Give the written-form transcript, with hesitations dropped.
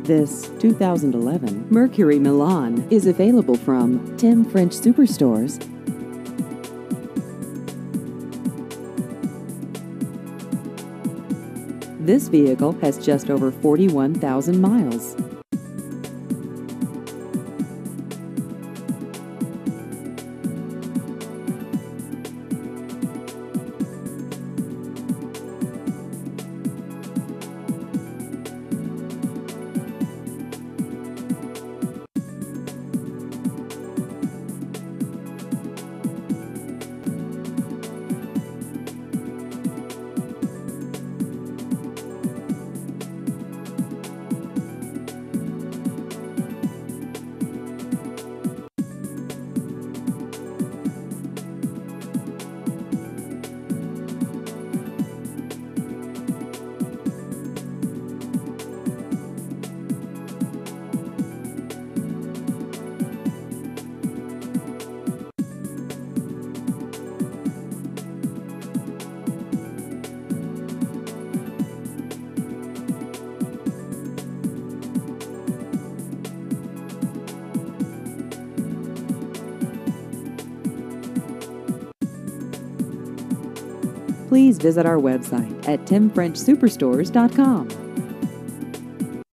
This 2011 Mercury Milan is available from Tim French Superstores. This vehicle has just over 41,000 miles. Please visit our website at timfrenchsuperstores.com.